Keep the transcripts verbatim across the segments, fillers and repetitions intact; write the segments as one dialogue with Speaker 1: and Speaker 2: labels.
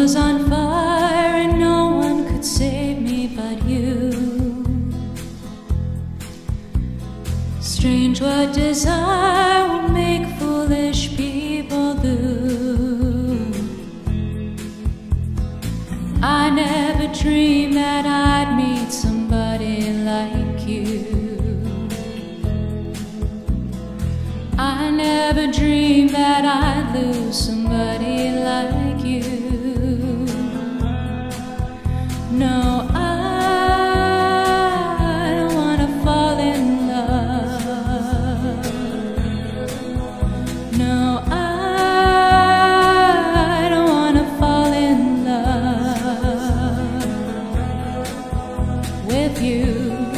Speaker 1: was on fire and no one could save me but you. Strange what desire will make foolish people do. I never dreamed that I'd meet somebody like you. I never dreamed that I'd lose somebody like you. No, I don't wanna fall in love. No, I don't wanna fall in love with you.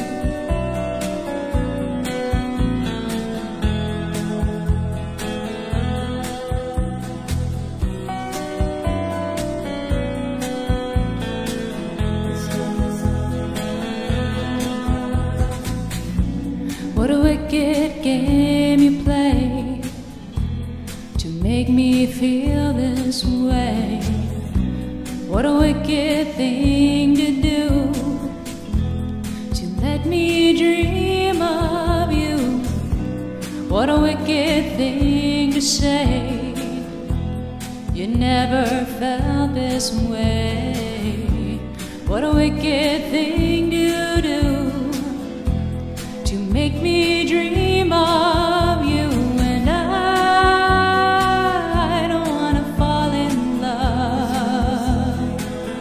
Speaker 1: What a wicked game you play to make me feel this way. What a wicked thing to do, to let me dream of you. What a wicked thing to say, you never felt this way. What a wicked thing to do, to make me dream of you. And I don't wanna fall in love.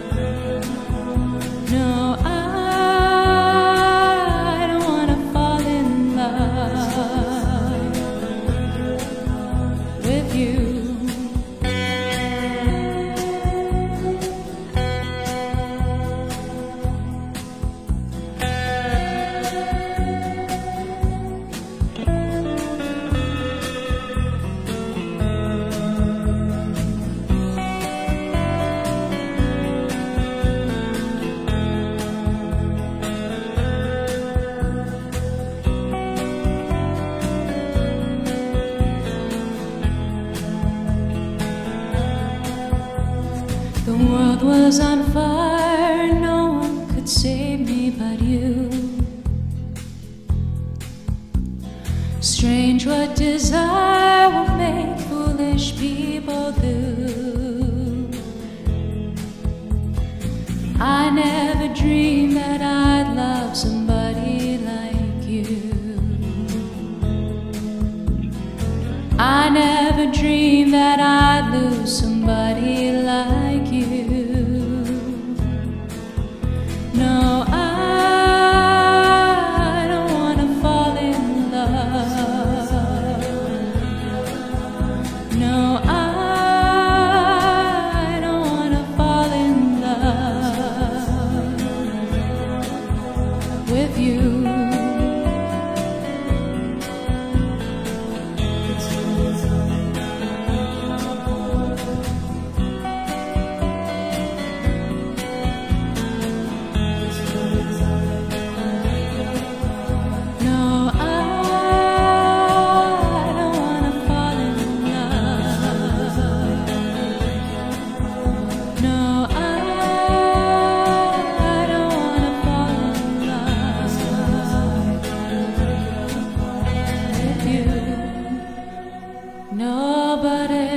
Speaker 1: No, I don't wanna fall in love with you. The world was on fire, no one could save me but you. Strange what desire will make foolish people do. I never dreamed that I'd love somebody like you. I never dreamed that I'd lose somebody like you. No, I don't wanna fall in love. No, I don't wanna fall in love with you. Nobody